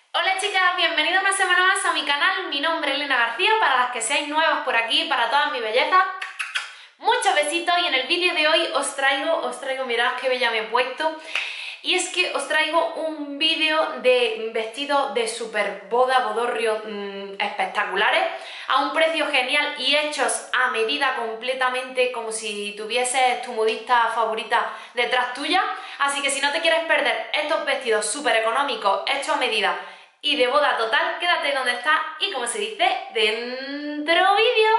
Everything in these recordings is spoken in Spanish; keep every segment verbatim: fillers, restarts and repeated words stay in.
Hola chicas, bienvenidas una semana más a mi canal. Mi nombre es Elena García, para las que seáis nuevas por aquí, para todas mis bellezas, muchos besitos. Y en el vídeo de hoy os traigo, os traigo, mirad qué bella me he puesto. Y es que os traigo un vídeo de vestidos de super boda, bodorrio mmm, espectaculares, a un precio genial y hechos a medida completamente, como si tuvieses tu modista favorita detrás tuya. Así que si no te quieres perder estos vestidos súper económicos, hechos a medida y de boda total, quédate donde estás y, como se dice, dentro vídeo.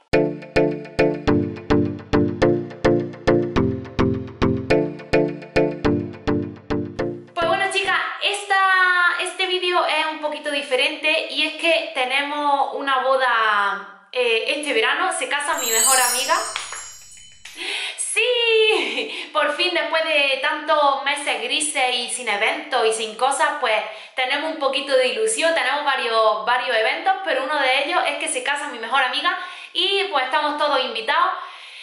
Un poquito diferente, y es que tenemos una boda eh, este verano. Se casa mi mejor amiga. ¡Sí! Por fin, después de tantos meses grises y sin eventos y sin cosas, pues tenemos un poquito de ilusión. Tenemos varios, varios eventos, pero uno de ellos es que se casa mi mejor amiga y pues estamos todos invitados.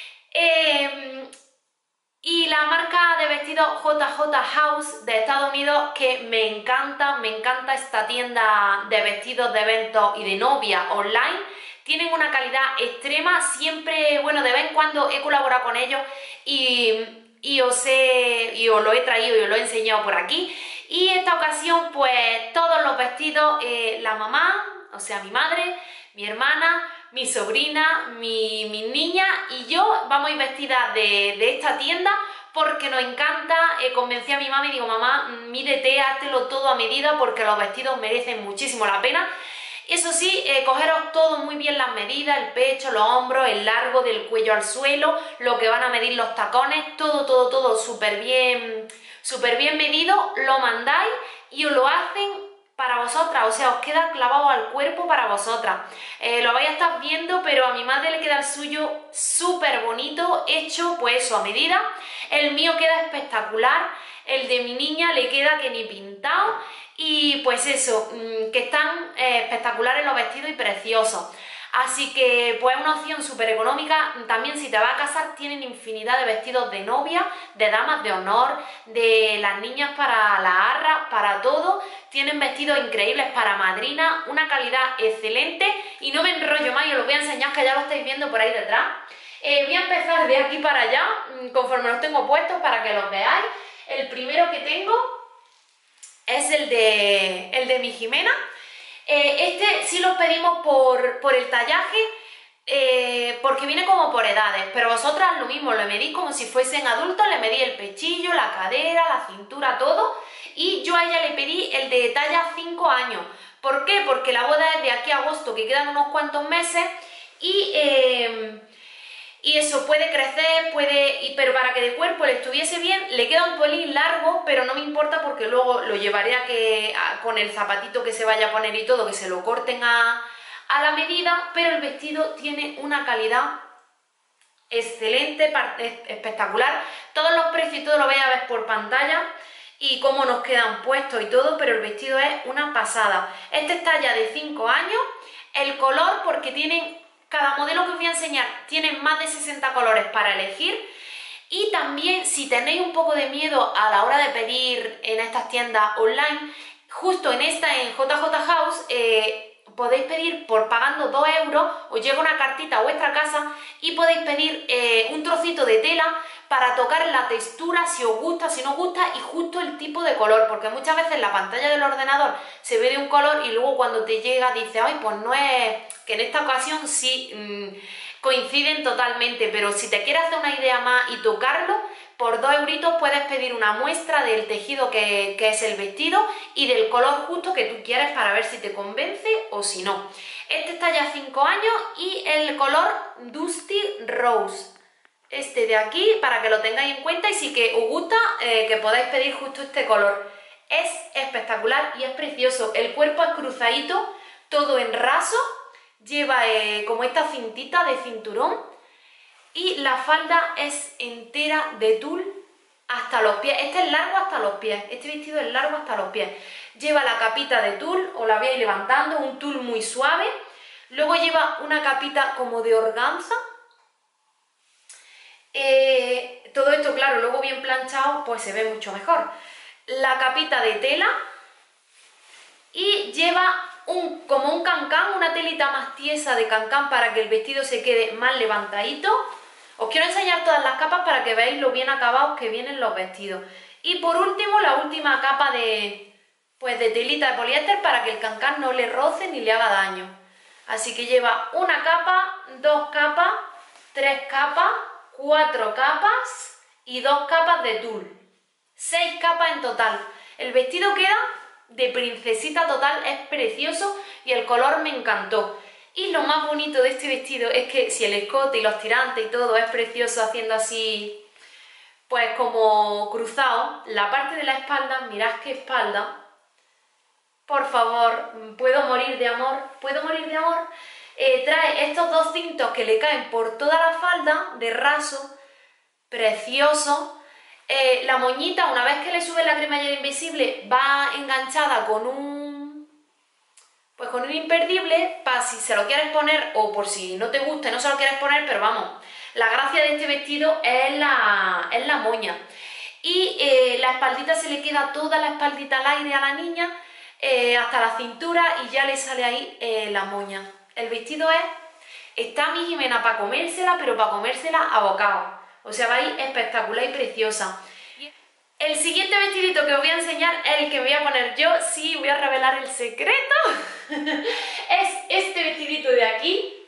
Eh, Y la marca de vestidos J J House de Estados Unidos, que me encanta, me encanta esta tienda de vestidos de eventos y de novia online. Tienen una calidad extrema, siempre, bueno, de vez en cuando he colaborado con ellos y, y, os, he, y os lo he traído y os lo he enseñado por aquí. Y esta ocasión, pues, todos los vestidos, eh, la mamá, o sea, mi madre, mi hermana, mi sobrina, mi, mi niña y yo vamos a ir vestidas de, de esta tienda porque nos encanta. Eh, convencí a mi mamá y digo: mamá, mídete, háztelo todo a medida porque los vestidos merecen muchísimo la pena. Eso sí, eh, cogeros todo muy bien las medidas, el pecho, los hombros, el largo del cuello al suelo, lo que van a medir los tacones, todo, todo, todo súper bien, súper bien medido. Lo mandáis y os lo hacen para vosotras, o sea, os queda clavado al cuerpo para vosotras. Eh, lo vais a estar viendo, pero a mi madre le queda el suyo súper bonito, hecho pues eso, a medida. El mío queda espectacular, el de mi niña le queda que ni pintado. Y pues eso, que están eh, espectaculares los vestidos y preciosos. Así que pues es una opción súper económica. También, si te vas a casar, tienen infinidad de vestidos de novia, de damas de honor, de las niñas para la arra, para todo. Tienen vestidos increíbles para madrina, una calidad excelente. Y no me enrollo más, y os lo voy a enseñar, que ya lo estáis viendo por ahí detrás. Eh, voy a empezar de aquí para allá, conforme los tengo puestos, para que los veáis. El primero que tengo es el de, el de mi Jimena. Eh, este sí lo pedimos por, por el tallaje, eh, porque viene como por edades, pero vosotras lo mismo, lo medís como si fuesen adultos. Le medí el pechillo, la cadera, la cintura, todo, y yo a ella le pedí el de talla cinco años. ¿Por qué? Porque la boda es de aquí a agosto, que quedan unos cuantos meses, y... Eh, Y eso puede crecer, puede, pero para que de cuerpo le estuviese bien, le queda un pelín largo, pero no me importa porque luego lo llevaré a que a, con el zapatito que se vaya a poner y todo, que se lo corten a, a la medida. Pero el vestido tiene una calidad excelente, espectacular. Todos los precios y todo lo vais a ver por pantalla y cómo nos quedan puestos y todo, pero el vestido es una pasada. Este es talla de cinco años. El color, porque tienen... Cada modelo que os voy a enseñar tiene más de sesenta colores para elegir. Y también, si tenéis un poco de miedo a la hora de pedir en estas tiendas online, justo en esta, en J J House, eh, podéis pedir por pagando dos euros, os llega una cartita a vuestra casa y podéis pedir eh, un trocito de tela para tocar la textura, si os gusta, si no os gusta, y justo el tipo de color, porque muchas veces en la pantalla del ordenador se ve de un color y luego cuando te llega dices: ay, pues no es... que en esta ocasión sí mmm, coinciden totalmente. Pero si te quieres hacer una idea más y tocarlo, por dos euritos puedes pedir una muestra del tejido que, que es el vestido y del color justo que tú quieres, para ver si te convence o si no. Este está ya cinco años y el color Dusty Rose. Este de aquí, para que lo tengáis en cuenta, y si que os gusta, eh, que podáis pedir justo este color. Es espectacular y es precioso. El cuerpo es cruzadito, todo en raso. Lleva eh, como esta cintita de cinturón, y la falda es entera de tul hasta los pies. Este es largo hasta los pies, este vestido es largo hasta los pies. Lleva la capita de tul, os la voy a ir levantando, un tul muy suave. Luego lleva una capita como de organza. Eh, todo esto, claro, luego bien planchado, pues se ve mucho mejor. La capita de tela. Y y lleva un, como un cancán, una telita más tiesa de cancán para que el vestido se quede más levantadito. Os quiero enseñar todas las capas para que veáis lo bien acabados que vienen los vestidos. Y por último, la última capa de, pues de telita de poliéster para que el cancán no le roce ni le haga daño. Así que lleva una capa, dos capas, tres capas, cuatro capas y dos capas de tul. Seis capas en total. El vestido queda de princesita total, es precioso y el color me encantó. Y lo más bonito de este vestido es que si el escote y los tirantes y todo es precioso haciendo así, pues como cruzado, la parte de la espalda, mirad qué espalda, por favor, puedo morir de amor, puedo morir de amor, eh, trae estos dos cintos que le caen por toda la falda de raso, precioso. Eh, la moñita, una vez que le sube la cremallera invisible, va enganchada con un pues con un imperdible para si se lo quieres poner o por si no te gusta y no se lo quieres poner, pero vamos, la gracia de este vestido es la, es la moña. Y eh, la espaldita se le queda toda la espaldita al aire a la niña, eh, hasta la cintura y ya le sale ahí eh, la moña. El vestido es, está mi Jimena para comérsela, pero para comérsela a bocado. O sea, va a ir espectacular y preciosa. El siguiente vestidito que os voy a enseñar es el que voy a poner yo, sí, voy a revelar el secreto. Es este vestidito de aquí.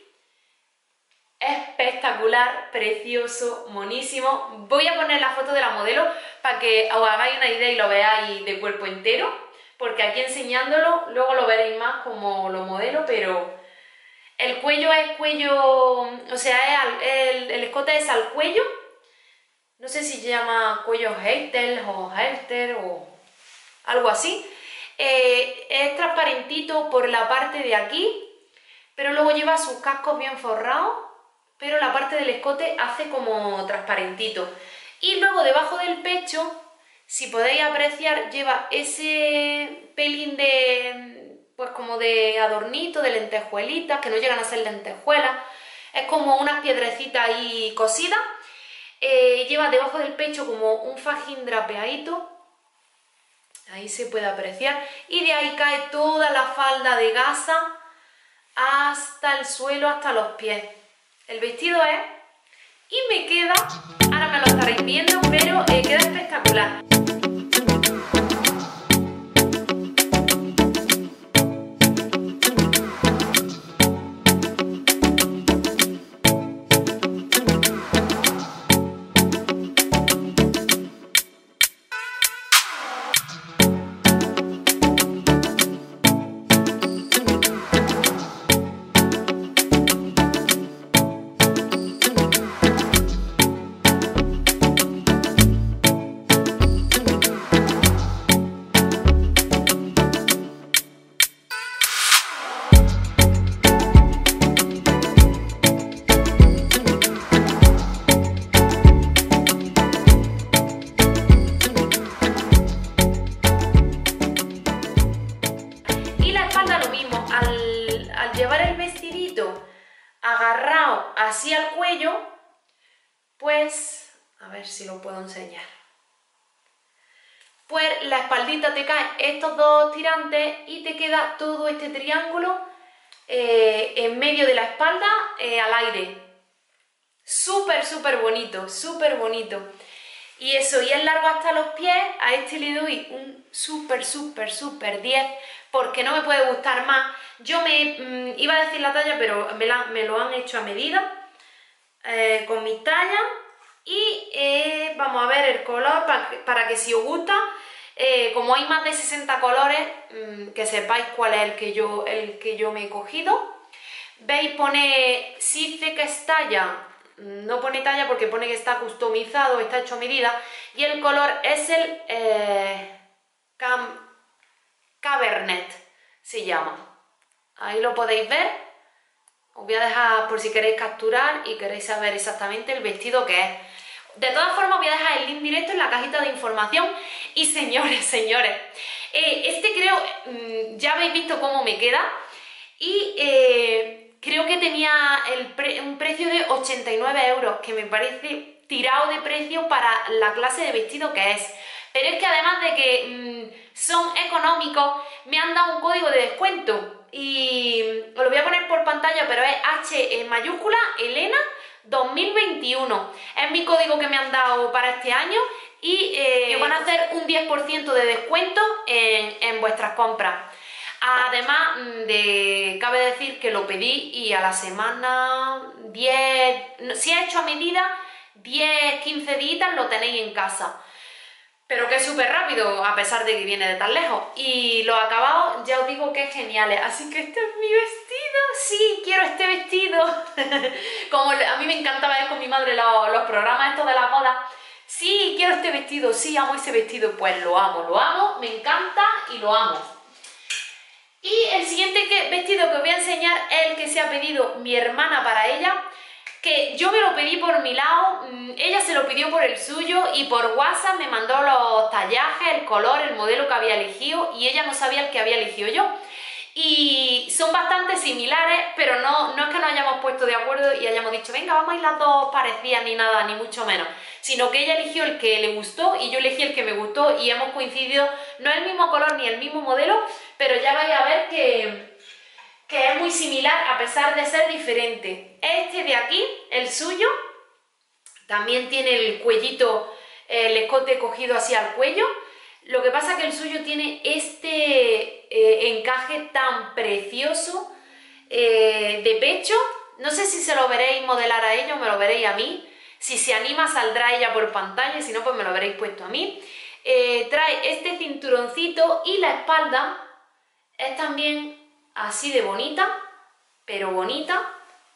Espectacular, precioso, monísimo. Voy a poner la foto de la modelo para que os hagáis una idea y lo veáis de cuerpo entero, porque aquí enseñándolo, luego lo veréis más como lo modelo, pero el cuello es cuello, o sea, es al, el, el escote es al cuello. No sé si se llama cuello halter o halter o algo así. Eh, es transparentito por la parte de aquí, pero luego lleva sus cascos bien forrados, pero la parte del escote hace como transparentito. Y luego debajo del pecho, si podéis apreciar, lleva ese pelín de, pues como de adornito, de lentejuelitas, que no llegan a ser lentejuelas. Es como unas piedrecitas ahí cosidas. Eh, lleva debajo del pecho como un fajín drapeadito, ahí se puede apreciar, y de ahí cae toda la falda de gasa hasta el suelo, hasta los pies. El vestido es, y me queda, ahora me lo estaréis viendo, pero eh, queda espectacular. Agarrado así al cuello, pues, a ver si lo puedo enseñar, pues la espaldita te caen estos dos tirantes y te queda todo este triángulo eh, en medio de la espalda eh, al aire. Súper, súper bonito, súper bonito. Y eso, y es largo hasta los pies. A este le doy un súper, súper, súper diez, porque no me puede gustar más. Yo me mmm, iba a decir la talla, pero me, la, me lo han hecho a medida, eh, con mis tallas. Y eh, vamos a ver el color, para, para que si os gusta, eh, como hay más de sesenta colores, mmm, que sepáis cuál es el que yo, el que yo me he cogido. Veis, pone, si dice que es talla, no pone talla porque pone que está customizado, está hecho a medida, y el color es el eh, Cam, Cabernet, se llama. Ahí lo podéis ver. Os voy a dejar por si queréis capturar y queréis saber exactamente el vestido que es. De todas formas, voy a dejar el link directo en la cajita de información. Y señores, señores, eh, este creo, mmm, ya habéis visto cómo me queda, y eh, creo que tenía el pre un precio de ochenta y nueve euros, que me parece tirado de precio para la clase de vestido que es. Pero es que además de que mmm, son económicos, me han dado un código de descuento y os lo voy a poner por pantalla, pero es H en mayúscula, Elena dos mil veintiuno. Es mi código que me han dado para este año y eh, van a hacer un diez por ciento de descuento en, en vuestras compras. Además, de, cabe decir que lo pedí y a la semana diez, si es hecho a medida, diez, quince días lo tenéis en casa. Pero que es súper rápido, a pesar de que viene de tan lejos. Y los acabados, ya os digo que es geniales. Así que este es mi vestido. Sí, quiero este vestido. Como a mí me encantaba ver con mi madre los, los programas estos de las bodas. Sí, quiero este vestido. Sí, amo ese vestido. Pues lo amo, lo amo. Me encanta y lo amo. Y el siguiente que, vestido que os voy a enseñar es el que se ha pedido mi hermana para ella. Que yo me lo pedí por mi lado, ella se lo pidió por el suyo y por WhatsApp me mandó los tallajes, el color, el modelo que había elegido y ella no sabía el que había elegido yo. Y son bastante similares, pero no, no es que nos hayamos puesto de acuerdo y hayamos dicho, venga, vamos a ir las dos parecidas ni nada, ni mucho menos. Sino que ella eligió el que le gustó y yo elegí el que me gustó y hemos coincidido, no el mismo color ni el mismo modelo, pero ya vais a ver que... que es muy similar a pesar de ser diferente. Este de aquí, el suyo, también tiene el cuellito, el escote cogido así al cuello. Lo que pasa es que el suyo tiene este eh, encaje tan precioso eh, de pecho. No sé si se lo veréis modelar a ella o me lo veréis a mí. Si se anima saldrá ella por pantalla y si no pues me lo veréis puesto a mí. Eh, trae este cinturoncito y la espalda es también así de bonita, pero bonita.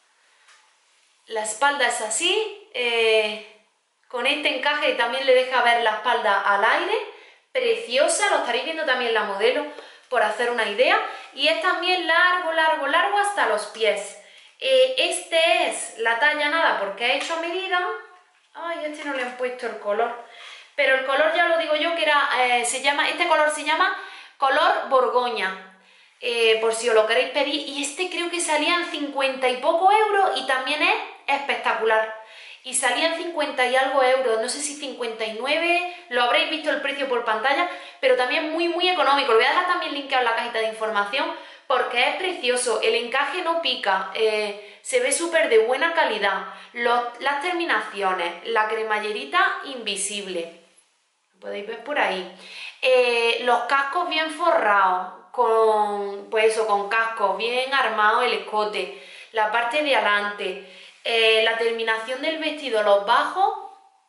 La espalda es así, eh, con este encaje también le deja ver la espalda al aire, preciosa, lo estaréis viendo también la modelo por hacer una idea, y es también largo, largo, largo hasta los pies. Eh, este es la talla nada porque he hecho a medida. Ay, este no le han puesto el color, pero el color ya lo digo yo que era, eh, se llama, este color se llama color Borgoña. Eh, por si os lo queréis pedir, y este creo que salía en cincuenta y poco euros y también es espectacular y salía en cincuenta y algo euros, no sé si cincuenta y nueve, lo habréis visto el precio por pantalla, pero también muy muy económico. Lo voy a dejar también linkeado en la cajita de información porque es precioso, el encaje no pica, eh, se ve súper de buena calidad, Los, las terminaciones, la cremallerita invisible, lo podéis ver por ahí, eh, los cascos bien forrados, con, pues eso, con casco, bien armado el escote, la parte de adelante, eh, la terminación del vestido, los bajos,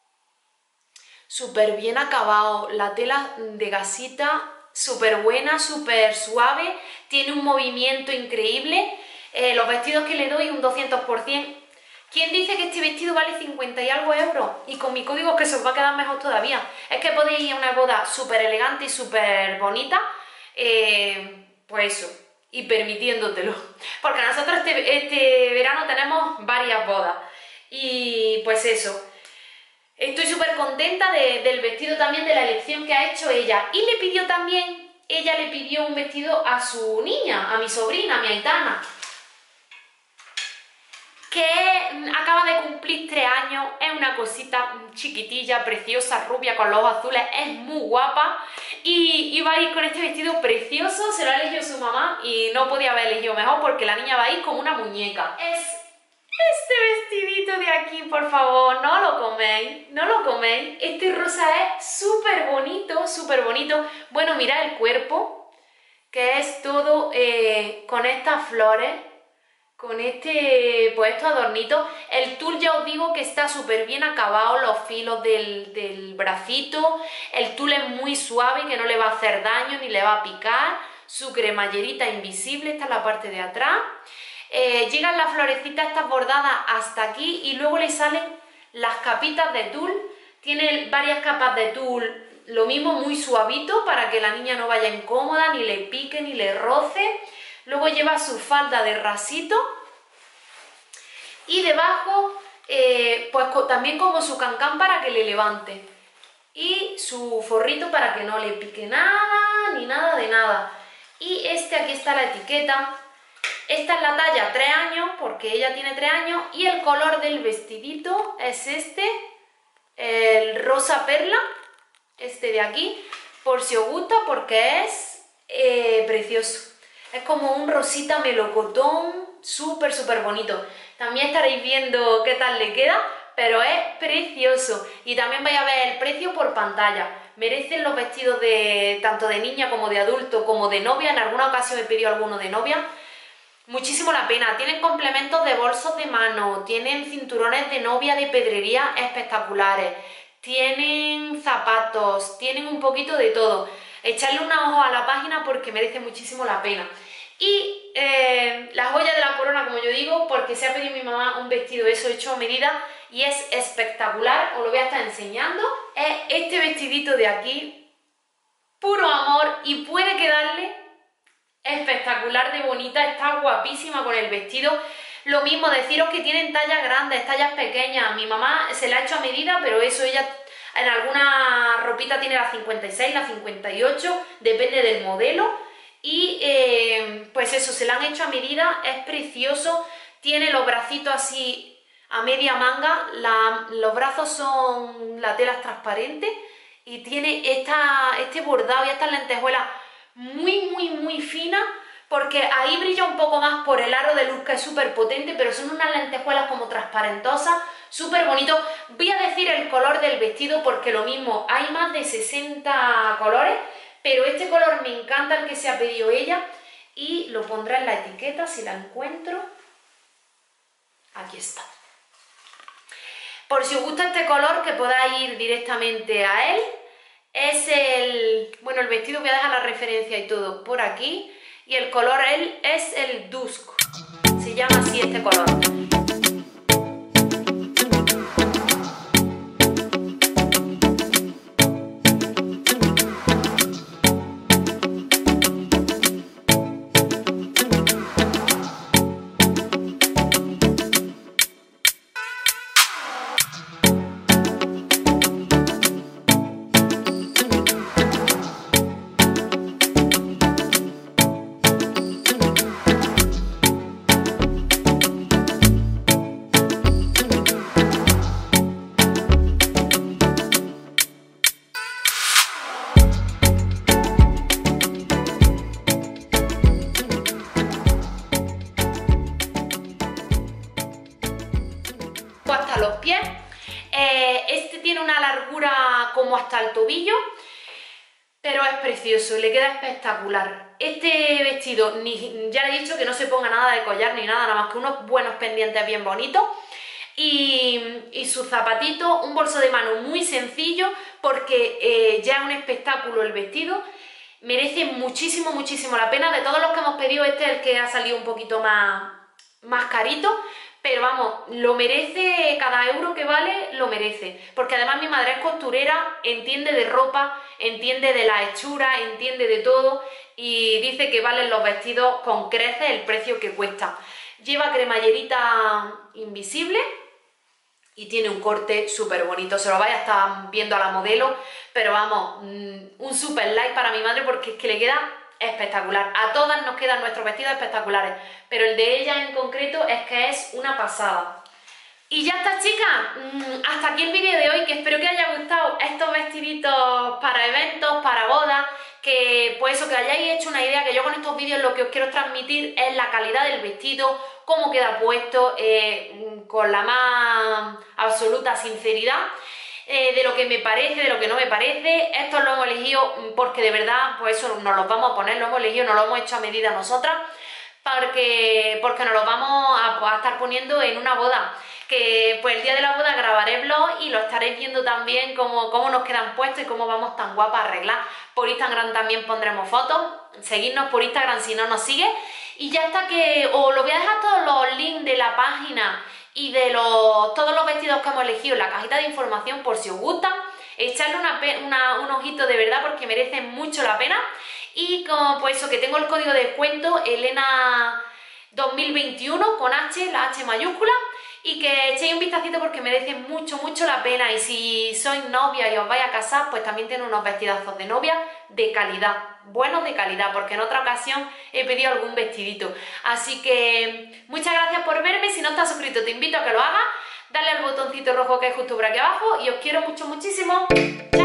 súper bien acabado, la tela de gasita, súper buena, súper suave, tiene un movimiento increíble, eh, los vestidos que le doy un doscientos por cien. ¿Quién dice que este vestido vale cincuenta y algo euros? Y con mi código es que se os va a quedar mejor todavía. Es que podéis ir a una boda súper elegante y súper bonita, Eh, pues eso, y permitiéndotelo, porque nosotros este, este verano tenemos varias bodas y pues eso, estoy súper contenta de, del vestido también, de la elección que ha hecho ella. Y le pidió también, ella le pidió un vestido a su niña, a mi sobrina, a mi Aitana, que acaba de cumplir tres años, es una cosita chiquitilla, preciosa, rubia, con los ojos azules, es muy guapa y iba a ir con este vestido precioso, se lo ha elegido su mamá y no podía haber elegido mejor porque la niña va a ir como una muñeca. Es este vestidito de aquí, por favor, no lo coméis, no lo coméis, este rosa es súper bonito, súper bonito. Bueno, mirad el cuerpo, que es todo eh, con estas flores, con este, pues estos adornitos. El tul ya os digo que está súper bien acabado, los filos del, del bracito, el tul es muy suave, que no le va a hacer daño ni le va a picar, su cremallerita invisible, esta es la parte de atrás, eh, llegan las florecitas estas bordadas hasta aquí y luego le salen las capitas de tul, tiene varias capas de tul, lo mismo muy suavito para que la niña no vaya incómoda, ni le pique, ni le roce. Luego lleva su falda de rasito y debajo eh, pues también como su cancán para que le levante y su forrito para que no le pique nada ni nada de nada. Y este, aquí está la etiqueta, esta es la talla tres años porque ella tiene tres años y el color del vestidito es este, el rosa perla, este de aquí, por si os gusta, porque es eh, precioso. Es como un rosita melocotón, súper, súper bonito. También estaréis viendo qué tal le queda, pero es precioso. Y también vais a ver el precio por pantalla. Merecen los vestidos de tanto de niña como de adulto, como de novia. En alguna ocasión he pedido alguno de novia. Muchísimo la pena. Tienen complementos de bolsos de mano, tienen cinturones de novia de pedrería espectaculares, tienen zapatos, tienen un poquito de todo. Echarle un ojo a la página porque merece muchísimo la pena. Y eh, la joya de la corona, como yo digo, porque se ha pedido mi mamá un vestido eso hecho a medida y es espectacular, os lo voy a estar enseñando. Es este vestidito de aquí, puro amor, y puede quedarle espectacular de bonita, está guapísima con el vestido. Lo mismo, deciros que tienen tallas grandes, tallas pequeñas. Mi mamá se la ha hecho a medida, pero eso ella en alguna ropita tiene la cincuenta y seis, la cincuenta y ocho, depende del modelo. Y eh, pues eso, se la han hecho a medida, es precioso. Tiene los bracitos así a media manga, la, los brazos son, la tela es transparente y tiene esta, este bordado y estas lentejuelas muy, muy, muy fina, porque ahí brilla un poco más por el aro de luz que es súper potente, pero son unas lentejuelas como transparentosas, súper bonito. Voy a decir el color del vestido porque lo mismo, hay más de sesenta colores, pero este color me encanta, el que se ha pedido ella, y lo pondré en la etiqueta si la encuentro. Aquí está. Por si os gusta este color, que podáis ir directamente a él. Es el, bueno, el vestido, voy a dejar la referencia y todo por aquí. Y el color él es el Dusk. Se llama así este color. Hasta los pies, eh, este tiene una largura como hasta el tobillo, pero es precioso, le queda espectacular. Este vestido, ni, ya he dicho que no se ponga nada de collar ni nada, nada más que unos buenos pendientes bien bonitos y, y sus zapatitos, un bolso de mano muy sencillo porque eh, ya es un espectáculo el vestido. Merece muchísimo, muchísimo la pena. De todos los que hemos pedido, este es el que ha salido un poquito más, más carito. Pero vamos, lo merece, cada euro que vale, lo merece. Porque además mi madre es costurera, entiende de ropa, entiende de la hechura, entiende de todo. Y dice que valen los vestidos con creces el precio que cuesta. Lleva cremallerita invisible y tiene un corte súper bonito. Se lo vais a estar viendo a la modelo. Pero vamos, un súper like para mi madre porque es que le queda espectacular. A todas nos quedan nuestros vestidos espectaculares, pero el de ella en concreto es que es una pasada. Y ya está, chicas, hasta aquí el vídeo de hoy, que espero que os haya gustado estos vestiditos para eventos, para bodas, que pues eso, que hayáis hecho una idea, que yo con estos vídeos lo que os quiero transmitir es la calidad del vestido, cómo queda puesto, eh, con la más absoluta sinceridad. Eh, de lo que me parece, de lo que no me parece. Estos lo hemos elegido porque de verdad, pues eso, nos los vamos a poner, lo hemos elegido, nos lo hemos hecho a medida nosotras, porque, porque nos los vamos a, a estar poniendo en una boda, que pues el día de la boda grabaré vlog y lo estaréis viendo también cómo, cómo nos quedan puestos y cómo vamos tan guapas a arreglar. Por Instagram también pondremos fotos, seguidnos por Instagram si no nos sigue. Y ya está, que os lo voy a dejar todos los links de la página y de los, todos los vestidos que hemos elegido en la cajita de información por si os gustan. Echarle una, una, un ojito de verdad porque merecen mucho la pena. Y como pues eso, que tengo el código de descuento Elena dos mil veintiuno con H, la H mayúscula, y que echéis un vistacito porque merecen mucho, mucho la pena. Y si sois novia y os vais a casar, pues también tienen unos vestidazos de novia de calidad, buenos de calidad, porque en otra ocasión he pedido algún vestidito. Así que muchas gracias por verme. Si no estás suscrito, te invito a que lo hagas. Dale al botoncito rojo que hay justo por aquí abajo y os quiero mucho, muchísimo. ¡Chao!